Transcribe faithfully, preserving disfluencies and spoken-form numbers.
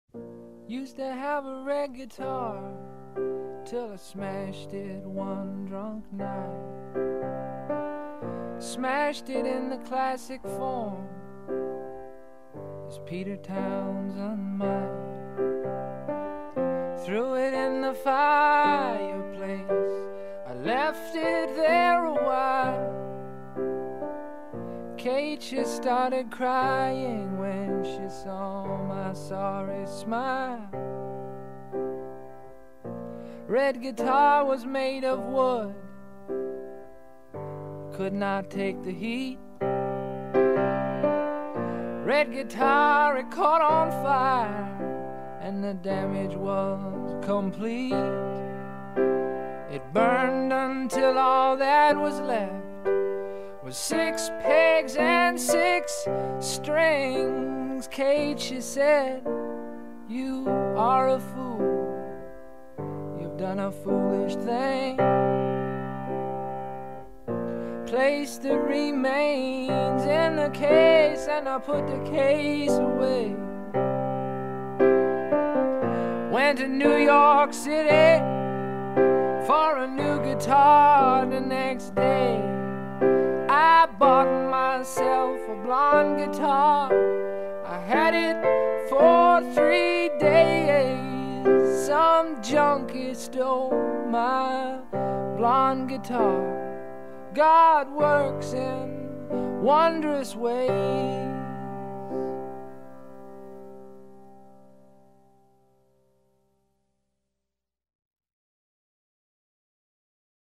Used to have a red guitar till I smashed it one drunk night. Smashed it in the classic form as Peter Townsend might. Threw it in the fireplace, I left it there a while. Kate, she started crying when she saw my sorry smile. Red guitar was made of wood, could not take the heat. Red guitar, it caught on fire, and the damage was complete. It burned until all that was left was six pegs and six strings. Kate, she said, you are a fool, you've done a foolish thing. Placed the remains in the case and I put the case away. Went to New York City for a new guitar the next day. I bought myself a blonde guitar, I had it for three days. Some junkie stole my blonde guitar. God works in wondrous ways.